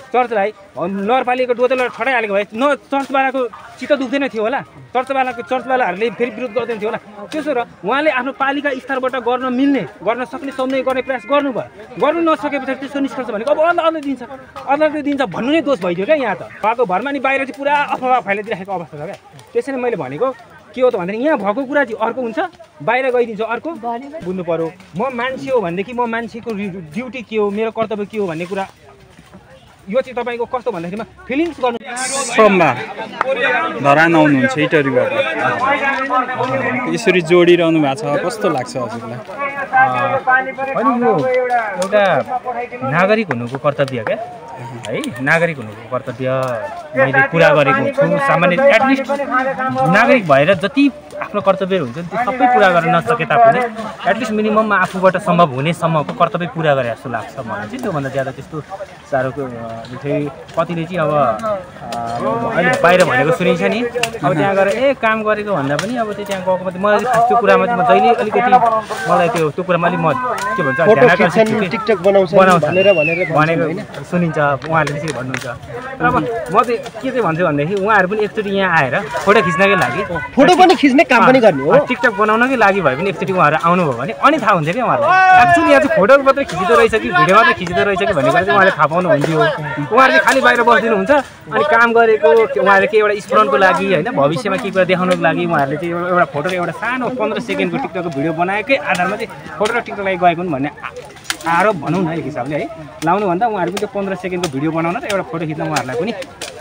चर्चलाई नगरपालिकाको डोजरले ठडाइहालेको भए चर्चवालाको चित्त दुख्दैन थियो होला, चर्चवालाहरूले फेरि विरोध गर्दैन थियो होला। त्यसो र उहाँले आफ्नो पालिका स्तरबाट गर्न सक्ने सम्झौता गर्ने प्रयास गर्नु नसकेपछि त्यसको निष्कर्ष भनेको अब अदालतले दिन्छ भन्नु नै दोष भइदियो क्या। यहाँ त उहाँको भरमा नि बाहिर चाहिँ पुरा अफवाह फैलाइदिरहेको अवस्था छ क्या। त्यसैले मैले भनेको के हो त भन्दाखेरि यहाँ भएको कुरा चाहिँ अर्को हुन्छ, बाहिर गइदिन्छ अर्को। बुझ्नु पर्यो म मान्छे हो भनेदेखि म मान्छेको ड्युटी के हो, मेरो कर्तव्य के हो भन्ने कुरा यो चाहिँ तपाईँको कस्तो भन्दाखेरिमा फिलिङ्स गर्नु। सोमबार धरान आउनुहुन्छ इटरीबाट, यसरी जोडिरहनु भएको छ, कस्तो लाग्छ हजुरलाई? अनि यो एउटा नागरिक हुनुको कर्तव्य क्या है, नागरिक हुनुको कर्तव्य मैले पुरा गरेको छु। सामान्य एटलिस्ट नागरिक भएर जति आफ्नो कर्तव्य हुन्छ त्यो सबै पुरा गर्न नसके तापनि एटलिस्ट मिनिमममा आफूबाट सम्भव हुनेसम्मको कर्तव्य पुरा गरे जस्तो लाग्छ मलाई चाहिँ। त्योभन्दा ज्यादा त्यस्तो साह्रोको फेरि कतिले चाहिँ अब अहिले बाहिर भनेको सुनिन्छ नि, अब त्यहाँ गएर काम गरेको भन्दा पनि अब त्यो त्यहाँ गएको मलाई त्यो कुरामा चाहिँ म जहिले अलिकति मलाई त्यो कुरामा अलिक म के भन्छ भनेको सुनिन्छ, उहाँहरूले त्यसरी भन्नुहुन्छ। तर अब म चाहिँ के चाहिँ भन्छु भनेदेखि उहाँहरू पनि एकचोटि यहाँ आएर फोटो खिच्नकै लागि, फोटो पनि खिच्ने काम पनि गर्ने हो, टिकटक बनाउनकै लागि भए पनि एकचोटि उहाँहरू आउनुभयो भने अनि थाहा हुन्छ क्या उहाँहरूलाई एक्चुअली यहाँ चाहिँ फोटो मात्रै खिचिँदो रहेछ कि भिडियो मात्रै खिचिँदो रहेछ कि भन्ने कुरा चाहिँ उहाँले थाहा पाउनु हुन्थ्यो। उहाँहरूले खालि बाहिर बसिदिनुहुन्छ अनि काम गरेको उहाँहरूले के एउटा स्मरणको लागि होइन, भविष्यमा के कुरा देखाउनको लागि उहाँहरूले चाहिँ एउटा फोटो एउटा सानो 15 सेकेन्डको टिकटकको भिडियो बनाएकै आधारमा चाहिँ फोटो र टिकटक लागि गएको भन्ने आरोप भनौँ न एक हिसाबले है लाउनुभन्दा उहाँहरू पनि त्यो 15 सेकेन्डको भिडियो बनाउन र एउटा फोटो खिच्न उहाँहरूलाई पनि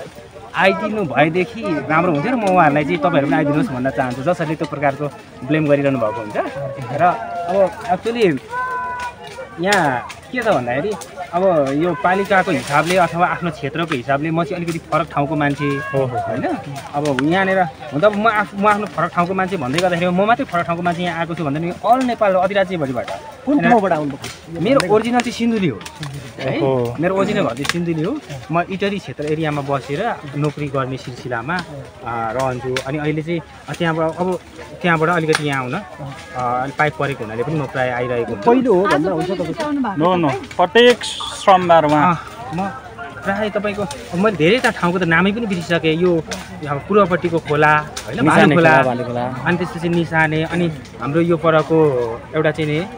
आइदिनु भएदेखि राम्रो हुन्थ्यो। र म उहाँहरूलाई चाहिँ तपाईँहरू पनि आइदिनुहोस् भन्न चाहन्छु, जसरी त्यो प्रकारको ब्लेम गरिरहनु भएको हुन्छ। र अब एक्चुअली यहाँ के त भन्दाखेरि अब यो पालिकाको हिसाबले अथवा आफ्नो क्षेत्रको हिसाबले म चाहिँ अलिकति फरक ठाउँको मान्छे हो होइन। अब यहाँनिर हुन त म आफ्नो फरक ठाउँको मान्छे भन्दै गर्दाखेरि म मात्रै फरक ठाउँको मान्छे यहाँ आएको छु भन्दाखेरि अल नेपाल अधिराज्यभरिबाट। कुन ठाउँबाट आउनु? मेरो ओरिजिनल चाहिँ सिन्धुली हो है, मेरो ओरिजिनल घर चाहिँ सिन्धुली हो। म इटरी क्षेत्र एरियामा बसेर नोकरी गर्ने सिलसिलामा रहन्छु। अनि अहिले चाहिँ त्यहाँबाट अलिकति यहाँ आउन पाइप परेको हुनाले पनि म प्रायः आइरहेको हुन्छु। पहिलो हो भन्दा हुन्छ तपाईँ? प्रत्येक सोमबार म प्रायः तपाईँको मैले धेरैवटा ठाउँको त नामै पनि बिर्सिसकेँ। यो पूर्वपट्टिको खोला होइन, भाले खोला, अनि त्यसपछि निसाने, अनि हाम्रो यो परको एउटा चाहिँ नि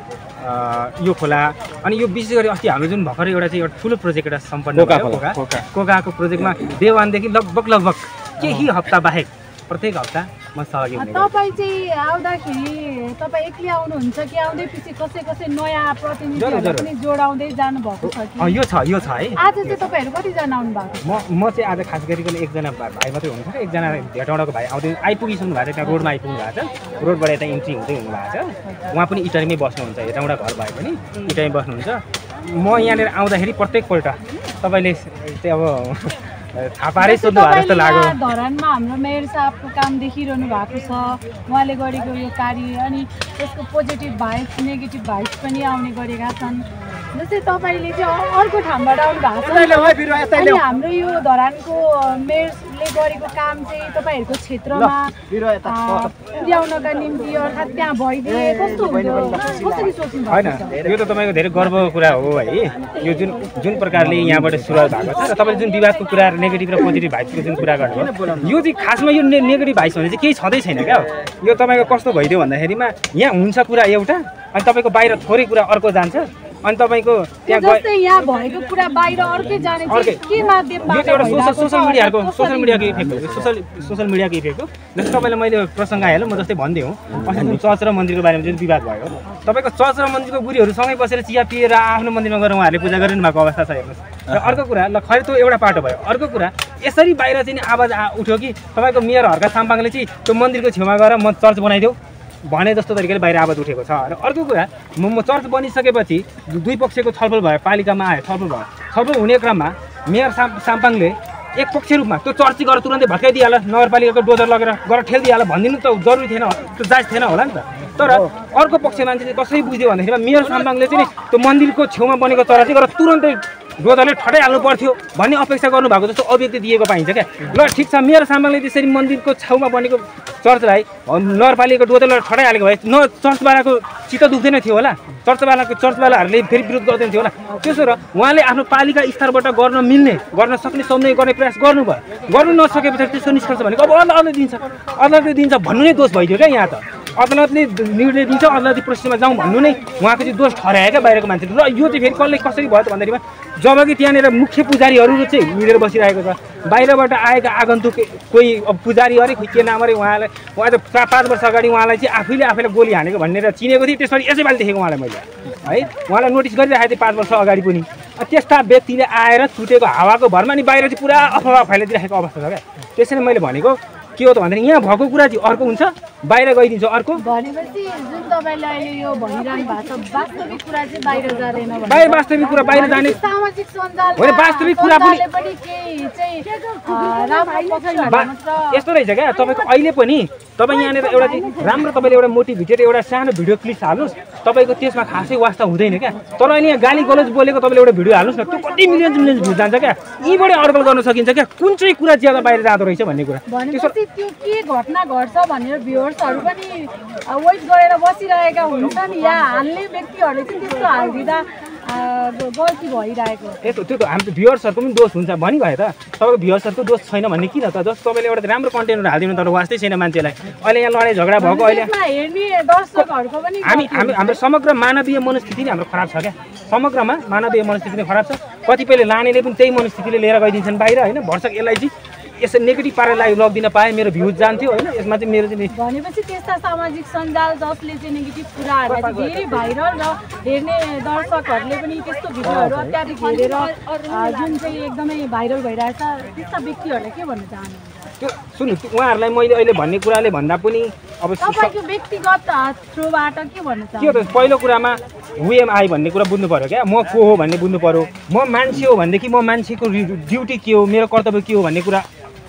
यो खोला, अनि यो विशेष गरी अस्ति हाम्रो जुन भर्खरै एउटा चाहिँ एउटा ठुलो प्रोजेक्ट एउटा सम्पन्न कोकाको प्रोजेक्टमा देवानदेखि लगभग केही हप्ता बाहेक प्रत्येक हप्ता म सहभागी हुने। तपाईँ चाहिँ आउँदाखेरि तपाईँ एक्लै आउनुहुन्छ कि आउँदै पछि कसै नयाँ प्रतिनिधिहरू पनि जोडाउँदै जानु भएको छ कि? यो छ है। आज चाहिँ तपाईँहरू कतिजना आउनु भएको? म चाहिँ आज खास गरिकन एकजना भाइ मात्रै हुनुहुन्छ, एकजना भेटौँडाको भाइ आउँदै आइपुगिसक्नु भएको छ, त्यहाँ रोडमा आइपुग्नु भएको छ, रोडबाट यता इन्ट्री हुँदै हुनु भएको छ। उहाँ पनि इटरीमै बस्नुहुन्छ, हेटौँडा घर भए पनि इटरीमै बस्नुहुन्छ। म यहाँनिर आउँदाखेरि प्रत्येकपल्ट तपाईँले चाहिँ अब थाहा पारै सोध्नु भएको जस्तो लाग्यो। धरानमा हाम्रो मेयर साहबको काम देखिरहनु भएको छ, उहाँले गरेको यो कार्य, अनि त्यसको पोजिटिभ भाइब्स नेगेटिभ भाइब्स पनि आउने गरेका छन्। जस्तै तपाईँले चाहिँ अर्को ठाउँबाट आउनु भएको छ, अनि हाम्रो यो धरानको मेयरले गरेको काम चाहिँ तपाईँहरूको क्षेत्रमा पुर्याउनका निम्ति अर्थात् त्यहाँ भइदिए कस्तो हुन्थ्यो, कसरी सोच्नु भएको? होइन, यो त तपाईँको धेरै गर्वको कुरा हो है। यो जुन प्रकारले यहाँबाट सुरुवात भएको छ र तपाईँले जुन विवादको कुरा नेगेटिभ र पोजिटिभ भाइब्सको जुन कुरा गर्नुभयो, यो चाहिँ खासमा यो नेगेटिभ भाइब्स भने चाहिँ केही छँदै छैन क्या। यो तपाईँको कस्तो भइदियो भन्दाखेरिमा यहाँ हुन्छ कुरा एउटा, अनि तपाईँको बाहिर थोरै कुरा अर्को जान्छ, अनि तपाईँको त्यहाँ यहाँ भएको कुरा बाहिर अर्कै जाने के माध्यमबाट? यो चाहिँ एउटा सोसल मिडियाको इफेक्ट हो, सोसल मिडियाको इफेक्ट हो। जस्तै तपाईँलाई मैले प्रसङ्ग आइहाल्यो, म जस्तै भन्दै हुँ अस्ति चर्च र मन्दिरको बारेमा जुन विवाद भयो, तपाईँको चर्च र मन्दिरको गुरुहरू सँगै बसेर चिया पिएर आफ्नो मन्दिरमा गएर उहाँहरूले पूजा गरिनु भएको अवस्था छ हेर्नुहोस्। र अर्को कुरा ल खै त्यो एउटा पाटो भयो, अर्को कुरा यसरी बाहिर चाहिँ आवाज उठ्यो कि तपाईँको मेयर हर्का साम्पाङले चाहिँ त्यो मन्दिरको छेउमा गएर म चर्च बनाइदेऊ भने जस्तो तरिकाले बाहिर आवाज उठेको छ। र अर्को कुरा म चर्च बनिसकेपछि दुई पक्षको छलफल भयो, पालिकामा आयो, छलफल हुने क्रममा मेयर साम्पाङले एक पक्ष रूपमा त्यो चर्च गएर तुरन्तै भत्काइदिइहाल, नगरपालिकाको डोजर लगेर ठेलिदिइहाल भनिदिनु त जरुरी थिएन, त्यो जायज थिएन होला नि त। तर अर्को पक्ष मान्छे चाहिँ कसरी बुझ्यो भन्दाखेरि मेयर साम्पाङले चाहिँ त्यो मन्दिरको छेउमा बनेको चरा चाहिँ गएर तुरन्तै डोजरले ठटाइहाल्नु पर्थ्यो भन्ने अपेक्षा गर्नुभएको जस्तो अभिव्यक्ति दिएको पाइन्छ क्या। ल ठिक छ, मेरो सामानले त्यसरी मन्दिरको छेउमा बनेको चर्चलाई नगरपालिकाको डोजरले ठटाइहालेको भए न चर्चवालाको चित्त दुख्दैन थियो होला, चर्चवालाहरूले फेरि विरोध गर्दैन थियो होला। त्यसो र उहाँले आफ्नो पालिका स्तरबाट गर्न मिल्ने, गर्न सक्ने सम्झौता गर्ने प्रयास गर्नुभयो। गर्नु नसकेपछि त्यसको निष्कर्ष भनेको अब अदालतले दिन्छ भन्नु नै दोष भइदियो क्या। यहाँ त अदालतले निर्णय दिन्छ, अदालती प्रोसेसमा जाउँ भन्नु नै उहाँको चाहिँ दोष ठहरायो क्या बाहिरको मान्छेले। र यो चाहिँ फेरि कसले कसरी भयो त भन्दाखेरिमा जबकि त्यहाँनिर मुख्य पुजारीहरू चाहिँ मिलेर बसिरहेको छ, बाहिरबाट आएका आगन्तुक कोही पुजारी अरे खोइ के नाम अरे उहाँ त 5 वर्ष अगाडि उहाँलाई चाहिँ आफैलाई गोली हानेको भनेर चिनेको थिएँ। त्यसरी यसैपालि देखेको उहाँलाई मैले है, उहाँलाई नोटिस गरिरहेको थिएँ 5 वर्ष अगाडि पनि। त्यस्ता व्यक्तिले आएर छुटेको हावाको भरमा नि बाहिर चाहिँ पुरा अफवाह फैलाइदिरहेको अवस्था छ क्या। त्यसरी मैले भनेको के हो त भन्दाखेरि यहाँ भएको कुरा चाहिँ अर्को हुन्छ, बाहिर गइदिन्छ अर्को। भनेपछि जुन तपाईले अहिले यो भनिरहनु भएको छ वास्तविक कुरा चाहिँ बाहिर जाँदैन भने वास्तविक कुरा बाहिर जाने सामाजिक सञ्जाल होइन, वास्तविक कुरा पनि केही चाहिँ राम्रो पक्ष यस्तो रहेछ क्या। तपाईँको अहिले पनि तपाईँ यहाँनिर एउटा चाहिँ राम्रो तपाईँले एउटा मोटिभेटेड एउटा सानो भिडियो क्लिप हाल्नुहोस्, तपाईँको त्यसमा खासै वास्ता हुँदैन क्या। तर अहिले यहाँ गाली गलोज बोलेको तपाईँले एउटा भिडियो हाल्नुहोस् न, त्यो कति मिलियन भ्युज जान्छ क्या। यहीँबाटै अड्कल गर्न सकिन्छ क्या कुन चाहिँ कुरा ज्यादा बाहिर जाँदो रहेछ भन्ने कुरा। त्यो के घटना घट्छ भनेर भ्युअर्सहरू पनि वेट गरेर बसिरहेका हुन्छन्। यहाँ हाल्ने व्यक्तिहरूले चाहिँ त्यस्तो हालिदिँदा गल्ती भइरहेको। त्यो त हाम्रो भ्युअर्सहरूको पनि दोष हुन्छ भनिभयो त। तपाईँको भ्युअर्सहरूको दोष छैन भन्ने किन त? जस्तो तपाईँले एउटा राम्रो कन्टेन्टहरू हालिदिनु तर वास्तै छैन मान्छेलाई। अहिले यहाँ लडाइँ झगडा भएको अहिले हेर्ने दर्शकहरूको पनि हाम्रो समग्र मानवीय मनस्थिति नै हाम्रो खराब छ क्या। समग्रमा मानवीय मनस्थिति नै खराब छ। कतिपयले लानेले पनि त्यही मनस्थितिले लिएर गइदिन्छन् बाहिर होइन। भर्सक यसलाई चाहिँ यसो नेगेटिभ पारेर लगिदिन पाएँ मेरो भ्युज जान्थ्यो होइन। यसमा चाहिँ मेरो चाहिँ भनेपछि त्यस्ता सामाजिक सञ्जाल जसले चाहिँ नेगेटिभ कुराहरूलाई चाहिँ धेरै भाइरल र हेर्ने दर्शकहरूले पनि त्यस्तो भिडियोहरू अत्याधिक हेरेर जुन चाहिँ एकदमै भाइरल भइरहेछ त्यस्ता व्यक्तिहरूलाई के भन्न चाहनुहुन्छ? त्यो सुन्नु, उहाँहरूलाई मैले अहिले भन्ने कुराले भन्दा पनि अब तपाईँको व्यक्तिगत थ्रुबाट के भन्न चाहनुहुन्छ? के हो त पहिलो कुरामा हुएमआई भन्ने कुरा बुझ्नु पऱ्यो क्या। म को हो भन्ने बुझ्नु पऱ्यो। म मान्छे हो भनेदेखि म मान्छेको ड्युटी के हो, मेरो कर्तव्य के हो भन्ने कुरा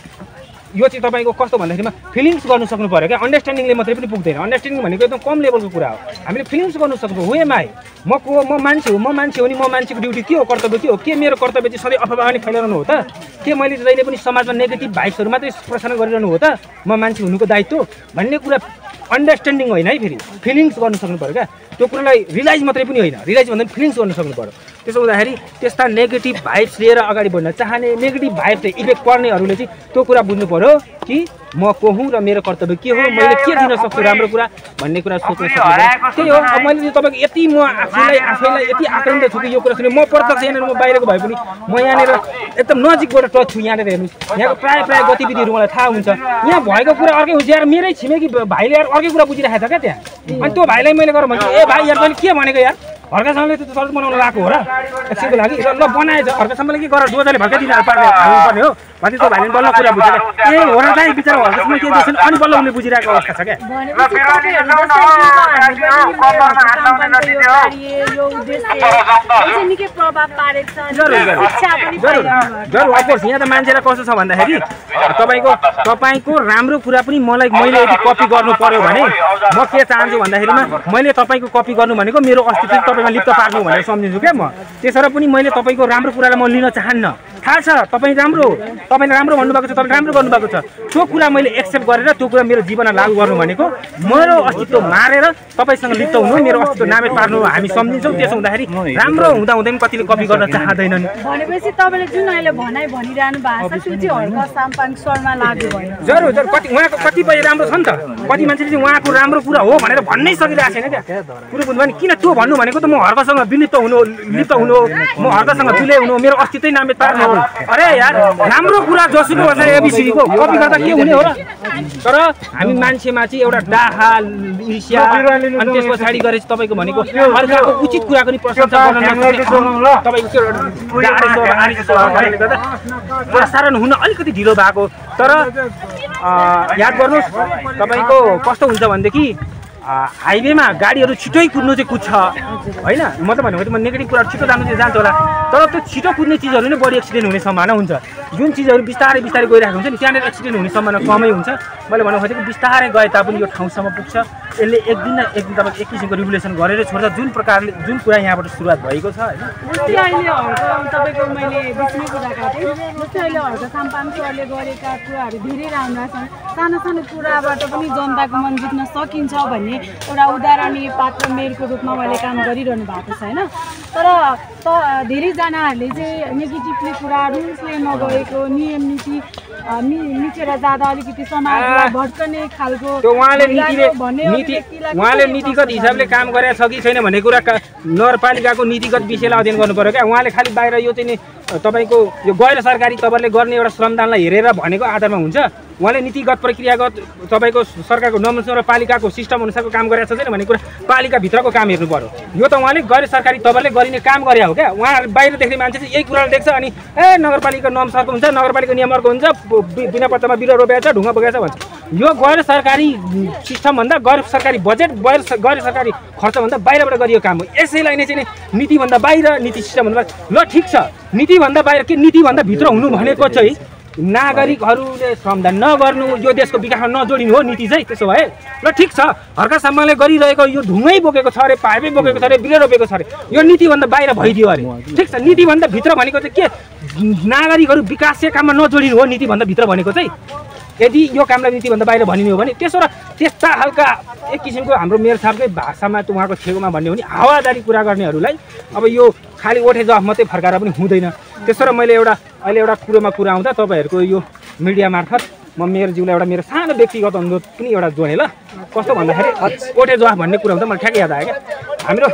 यो चाहिँ तपाईँको कस्तो भन्दाखेरिमा फिलिङ्स गर्नु सक्नु पऱ्यो क्या। अन्डरस्ट्यान्डिङले मात्रै पनि पुग्दैन। अन्डरस्ट्यान्डिङ भनेको एकदम कम लेभलको कुरा हो। हामीले फिलिङ्स गर्नु सक्नु हुएमआई म को हो, म मान्छे हो नि म मान्छेको ड्युटी के हो, कर्तव्य के हो, के मेरो कर्तव्य चाहिँ सधैँ अफवाह नै फैलाउनु हो त? के मैले जहिले पनि समाजमा नेगेटिभ भाइब्सहरू मात्रै प्रसारण गरिरहनु हो त? म मान्छे हुनुको दायित्व भन्ने कुरा अन्डरस्ट्यान्डिङ होइन है, फेरि फिलिङ्स गर्नु सक्नु पऱ्यो क्या। त्यो कुरालाई रियलाइज मात्रै पनि होइन, रियलाइज भन्दा पनि फिलिङ्स गर्नु सक्नु पऱ्यो। त्यसो हुँदाखेरि त्यस्ता नेगेटिभ भाइब्स लिएर अगाडि बढ्न चाहने, नेगेटिभ भाइब्स इफेक्ट पर्नेहरूले चाहिँ त्यो कुरा बुझ्नु पऱ्यो कि म को हुँ र मेरो कर्तव्य के हो, मैले के दिन सक्छु राम्रो कुरा भन्ने कुरा सोच्न सक्छु। त्यही हो। अब मैले तपाईँको यति म आफैलाई यति आक्रान्त छु कि यो कुरा सुने म प्रत्यक्ष यहाँनिर म बाहिरको भए पनि म यहाँनिर एकदम नजिकबाट टच छु। यहाँनिर हेर्नुहोस्, यहाँको प्रायः गतिविधिहरू मलाई थाहा हुन्छ। यहाँ भएको कुरा अर्कै हुन्छ यार, मेरै छिमेकी भाइले यार अर्कै कुरा बुझिरहेको छ क्या त्यहाँ। अनि त्यो भाइलाई मैले गरेर भन्छु ए भाइ यार मैले के भनेको यार, हर्कासम्मले त चर्च बनाउन लगाएको हो र एकछिनको लागि र ल बनाएछ। हर्कासम्मले के गरेर डोजरले भर्कै दिनु पर्ने हो भने त्यो भाइले बल्ल कुरा बुझेर ए हो र दाइ बिचरा हर्कासम्म के देख्छन् अनि बल्ल उसले बुझिरहेको अवस्था छ क्या। अफकोर्स यहाँ त मान्छेलाई कस्तो छ भन्दाखेरि तपाईँको राम्रो कुरा पनि मैले यदि कपी गर्नु पर्यो भने म के चाहन्छु भन्दाखेरिमा मैले तपाईँको कपी गर्नु भनेको मेरो अस्तित्व तपाईँमा लिप्त पार्नु भनेर सम्झिन्छु क्या म। त्यसरी पनि मैले तपाईँको राम्रो कुरालाई म लिन चाहन्न। थाहा छ तपाईँ राम्रो, तपाईँले राम्रो भन्नुभएको छ, तपाईँले राम्रो गर्नुभएको छ। त्यो कुरा मैले एक्सेप्ट गरेर त्यो कुरा मेरो जीवनमा लागू गर्नु भनेको मेरो अस्तित्व मारेर तपाईँसँग लिप्त हुनु, मेरो अस्तित्व नामेट पार्नु हामी सम्झिन्छौँ। त्यसो हुँदाखेरि राम्रो हुँदाहुँदै पनि कतिले कपी गर्न चाहँदैनन्। भनेपछि तपाईँले जुन अहिले भनिरहनु भएको छ त्यो चाहिँ हर्क साम्पाङ स्वरमा लागू भयो। जरुर कति उहाँको कतिपय राम्रो छ नि त, कति मान्छेले चाहिँ उहाँको राम्रो कुरा हो भनेर भन्नै सकिरहेको छैन क्या। कुरो बुझ्नु भने किन त्यो भन्नु भनेको त म हर्कसँग लिप्त हुनु, म हर्कसँग विलय हुनु, मेरो अस्तित्वै नामेट पार्नु। अरे यार राम्रो कुरा जसुको भन्छ एबिसीको कपी गर्दा के हुने हो र? तर हामी मान्छेमा चाहिँ एउटा डाहा ईर्ष्या अनि त्यस पछाडि गरेपछि तपाईँको भनेको अर्काको उचित कुराको नि प्रशंसा गर्न नसक्ने तपाईँको प्रसारण हुन अलिकति ढिलो भएको। तर याद गर्नुहोस् तपाईँको कस्तो हुन्छ भनेदेखि हाइवेमा गाडीहरू छिटै कुद्नु चाहिँ कुद्छ होइन। म त भनेको म नेगेटिभ कुरा छिटो जानु चाहिँ जान्छ होला, तर त्यो छिटो कुद्ने चिजहरू नै बढी एक्सिडेन्ट हुने सम्भावना हुन्छ। जुन चिजहरू बिस्तारै गइरहेको हुन्छ नि त्यहाँनिर एक्सिडेन्ट हुने सम्भावना कमै हुन्छ। मैले भन्नु खोजेको बिस्तारै गए तापनि यो ठाउँसम्म पुग्छ। यसले एक दिन तपाईँको एक किसिमको रिभोल्युसन गरेर छोड्छ जुन प्रकारले जुन कुरा यहाँबाट सुरुवात भएको छ होइन। जस्तै अहिले तपाईँको मैले बिचमै कुरा काटेँ, जस्तै अहिले हर्क साम्पाङले गरेका कुराहरू धेरै राम्रा छन्। सानो सानो कुराबाट पनि जनताको मन जित्न सकिन्छ भन्ने एउटा उदाहरणीय पात्र मेयरको रूपमा उहाँले काम गरिरहनु भएको छ होइन। तर धेरैजनाहरूले चाहिँ नेगेटिभली कुरा रुल्सले नगएको नियम नीति मिचेर जाँदा अलिकति समाजलाई भड्कने खालको उहाँले नीतिगत हिसाबले काम गरेको छ कि छैन भन्ने कुरा नगरपालिकाको नीतिगत विषयलाई अध्ययन गर्नु पर्यो क्या। उहाँले खालि बाहिर यो चाहिँ नि तपाईँको यो गैर सरकारी तपाईँले गर्ने एउटा श्रमदानलाई हेरेर भनेको आधारमा हुन्छ। उहाँले नीतिगत प्रक्रियागत तपाईँको सरकारको नगरपालिकाको सिस्टम अनुसारको काम गरेको छ छैन भन्ने कुरा पालिकाभित्रको काम हेर्नु पर्यो। यो त उहाँले गैर सरकारी तपाईँले गरिने काम गरे हो क्या। उहाँ बाहिर देख्ने मान्छे चाहिँ यही कुराले देख्छ अनि नगरपालिका नियम अर्को हुन्छ, नगरपालिका नियम अर्को हुन्छ, बिना पत्तामा बिरुवा रोपेको छ, ढुङ्गा बोकेको छ भन्छ। यो गैर सरकारी सिस्टमभन्दा गैर सरकारी बजेट गैर सरकारी खर्चभन्दा बाहिरबाट गरियो काम हो। यसैलाई नै चाहिँ नीतिभन्दा बाहिर नीति सिस्टमभन्दा ल ठिक छ, नीतिभन्दा बाहिर के नीतिभन्दा भित्र हुनु भनेको चाहिँ नागरिकहरूले श्रमदान नगर्नु, यो देशको विकासमा नजोडिनु हो नीति चाहिँ। त्यसो भए ल ठिक छ, हर्का साम्पाङले गरिरहेको यो ढुङ्गै बोकेको छ अरे, पाइपै बोकेको छ अरे, बिरुवा रोपेको छ अरे, यो नीतिभन्दा बाहिर भइदियो अरे। ठिक छ, नीतिभन्दा भित्र भनेको चाहिँ के नागरिकहरू विकासीय काममा नजोडिनु हो नीतिभन्दा भित्र भनेको चाहिँ। यदि यो कामलाई नीतिभन्दा बाहिर भनिने हो भने त्यसो र त्यस्ता खालका एक किसिमको हाम्रो मेयर साहबकै भाषामा उहाँको छेउमा भन्ने हो भने हावादारी कुरा गर्नेहरूलाई अब यो खालि ओठे जवाफ मात्रै फर्काएर पनि हुँदैन। त्यसो र मैले अहिले एउटा कुरा आउँदा तपाईँहरूको यो मिडिया मार्फत म मेयरज्यूलाई एउटा मेरो सानो व्यक्तिगत अनुरोध पनि एउटा जोडेँ ल। कस्तो भन्दाखेरि ओठे जवाफ भन्ने कुरा हुँदा मलाई ठ्याक्कै याद आयो क्या। हाम्रो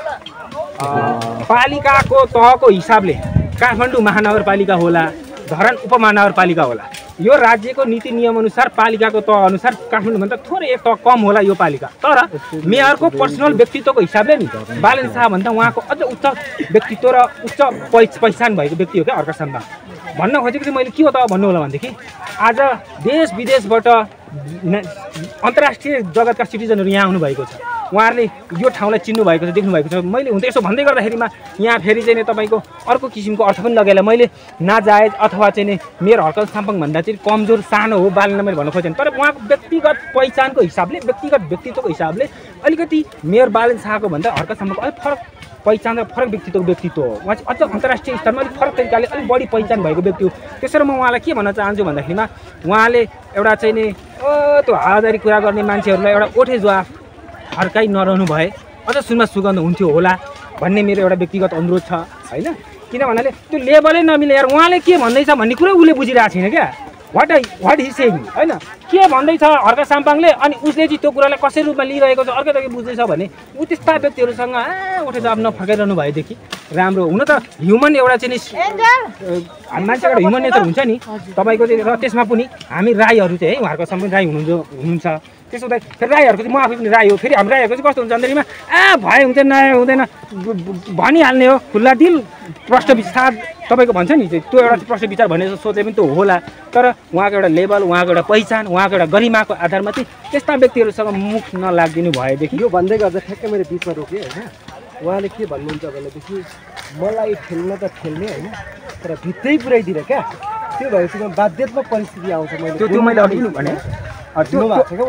पालिकाको तहको हिसाबले काठमाडौँ महानगरपालिका होला, धरान उपमहानगरपालिका होला, यो राज्यको नीति नियम अनुसार पालिकाको तह अनुसार काठमाडौँभन्दा थोरै एक तह कम होला यो पालिका। तर मेयरको पर्सनल व्यक्तित्वको हिसाबले नि बालेन शाहभन्दा उहाँको अझ उच्च व्यक्तित्व र उच्च पहिचान भएको व्यक्ति हो क्या हर्का साम्पाङ। भन्न खोजेको चाहिँ मैले के हो त भन्नु होला भनेदेखि आज देश विदेशबाट अन्तर्राष्ट्रिय जगतका सिटिजनहरू यहाँ आउनुभएको छ, उहाँहरूले यो ठाउँलाई चिन्नु भएको छ, देख्नु भएको छ। मैले हुन त यसो भन्दै गर्दाखेरिमा यहाँ फेरि चाहिँ तपाईँको अर्को किसिमको अर्थ पनि लगेर मैले नाजायज अथवा चाहिँ मेयर हर्का साम्पाङभन्दा चाहिँ कमजोर सानो हो बालेन मैले भन्न खोजेँ। तर उहाँको व्यक्तिगत पहिचानको हिसाबले व्यक्तिगत व्यक्तित्वको हिसाबले अलिकति मेयर बालेन शाहको भन्दा हर्का साम्पाङको अलिक फरक पहिचान र फरक व्यक्तित्व हो। उहाँ चाहिँ अझ अन्तर्राष्ट्रिय स्तरमा अलिक फरक तरिकाले अलिक बढी पहिचान भएको व्यक्ति हो। त्यसरी म उहाँलाई के भन्न चाहन्छु भन्दाखेरिमा उहाँले एउटा चाहिँ नि त्यो हावादारी कुरा गर्ने मान्छेहरूलाई एउटा ओठे जवाफ हर्काइ नरहनु भए अझ सुनमा सुगन्ध हुन्थ्यो होला भन्ने मेरो एउटा व्यक्तिगत अनुरोध छ होइन। किन भन्नाले त्यो लेभलै नमिले यार उहाँले के भन्दैछ भन्ने कुरा उसले बुझिरहेको छैन क्या। वाट हि सेइङ होइन, के भन्दैछ हर्का साम्पाङले अनि उसले चाहिँ त्यो कुरालाई कसरी रूपमा लिइरहेको छ अर्कै तरिकाले बुझ्दैछ भने ऊ त्यस्ता व्यक्तिहरूसँग उठे जवाब नफर्काइरहनु भएदेखि राम्रो। हुन त ह्युमन एउटा चाहिँ मान्छेको एउटा ह्युमन नेचर हुन्छ नि तपाईँको चाहिँ। र त्यसमा पनि हामी राईहरू चाहिँ है उहाँहरूको सबै राई हुनुहुन्छ। त्यसो हुँदा फेरि राईहरूको चाहिँ म आफै पनि राई हो। फेरि हाम्रो राईहरूको चाहिँ कस्तो हुन्छ भन्दाखेरिमा भए हुन्छ नआए हुँदैन भनिहाल्ने हो, खुल्ला दिल प्रश्न विचार तपाईँको भन्छ नि त्यो एउटा प्रश्न विचार भन्ने सोचे पनि त्यो होला। तर उहाँको एउटा लेभल, उहाँको एउटा पहिचान, उहाँको एउटा गरिमाको आधारमा चाहिँ त्यस्ता व्यक्तिहरूसँग मुख नलागिदिनु भएदेखि। यो भन्दै गर्दा ठ्याक्कै मैले बिचमा रोकेँ होइन। उहाँले के भन्नुहुन्छ भनेदेखि मलाई खेल्न त खेल्ने होइन तर भित्रै पुऱ्याइदिएर क्या, त्यो भएपछि बाध्यतात्मक परिस्थिति आउँछ। त्यो मैले अघि पनि भने त्यो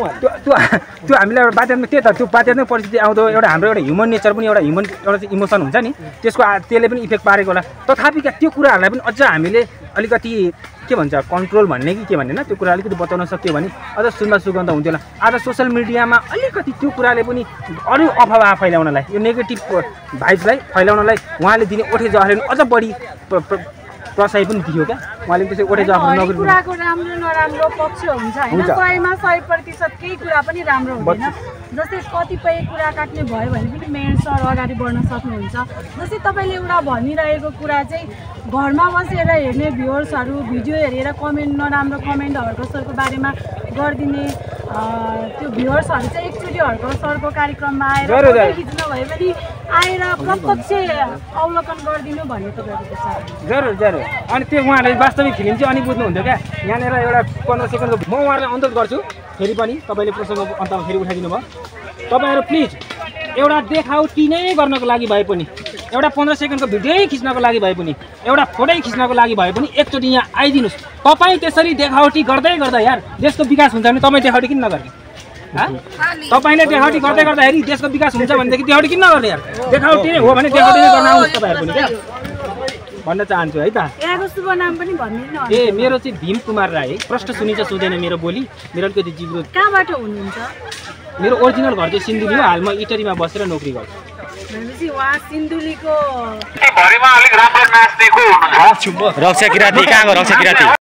हामीलाई एउटा बाध्यतात्मक त्यही त त्यो बाध्यतात्मक परिस्थिति आउँदो एउटा हाम्रो एउटा ह्युमन नेचर पनि एउटा चाहिँ इमोसन हुन्छ नि त्यसको त्यसले पनि इफेक्ट पारेको होला। तथापि त्यो कुराहरूलाई पनि अझ हामीले अलिकति के भन्छ कन्ट्रोल भन्ने कि के भन्ने त्यो कुरा अलिकति बताउन सक्यो भने अझ सुनमा सुगन्ध हुन्थ्यो होला। आज सोसियल मिडियामा अलिकति त्यो कुराले पनि अरू अफवाह फैलाउनलाई यो नेगेटिभ भाइब्सलाई फैलाउनलाई उहाँले दिने ओठे जवाफले अझ बढी प्रसाई पनि दियो क्या। उहाँले त्यसै ओठे जवाफ नगर्नु कुराको राम्रो नराम्रो पक्ष हुन्छ होइन। 100मा 100% केही कुरा पनि राम्रो हुँदैन। जस्तै कतिपय कुरा काट्ने भयो भने पनि मेयर सर अगाडि बढ्न सक्नुहुन्छ। जस्तै तपाईँले एउटा भनिरहेको कुरा चाहिँ घरमा बसेर हेर्ने भ्युअर्सहरू भिडियो हेरेर कमेन्ट नराम्रो कमेन्ट हर्का सरको बारेमा गरिदिने त्यो भ्युअर्सहरू चाहिँ एकचोटि हर्का सरको कार्यक्रममा आएर खिच्न भए पनि आएर प्रत्यक्ष अवलोकन गरिदिनु भन्ने तपाईँको छ। जरुर जरुर। अनि त्यो उहाँहरूले वास्तविक फिल्म चाहिँ अनि बुझ्नुहुन्थ्यो क्या। यहाँनिर एउटा 15 सेकेन्डको म उहाँहरूलाई अनुरोध गर्छु फेरि पनि तपाईँले प्रसङ्ग अन्तमा फेरि उठाइदिनु भयो। तपाईँहरू प्लिज एउटा देखावटी नै गर्नको लागि भए पनि एउटा 15 सेकेन्डको भिडियो खिच्नको लागि भए पनि एउटा फोटो खिच्नको लागि भए पनि एकचोटि यहाँ आइदिनुहोस्। तपाईँ त्यसरी देखावटी गर्दै गर्दा यार देशको विकास हुन्छ भने तपाईँ देखावटी किन नगर्ने? तपाईँले देखावटी गर्दै गर्दाखेरि देशको विकास हुन्छ भनेदेखि देखावटी किन नगर्ने यार देखावटी नै हो भने देखावटी नै गर्न आउनुहोस् तपाईँहरू पनि क्या भन्न चाहन्छु है त यहाँको शुभ नाम पनि भनिदिनु न ए मेरो चाहिँ भीम कुमार राई प्रश्न सुनिन्छ सुन्दैन मेरो बोली मेरो अलिकति जिब्रो कहाँबाट हुनुहुन्छ मेरो ओरिजिनल घर चाहिँ सिन्धुली हो हाल म इटरीमा बसेर नोकरी गर्छु भनेपछि उहाँ सिन्धुलीको भरिमा अलिक राम्रो नाच्नेको हुनुहुन्छ रक्षा किराती कहाँको रक्षा किराती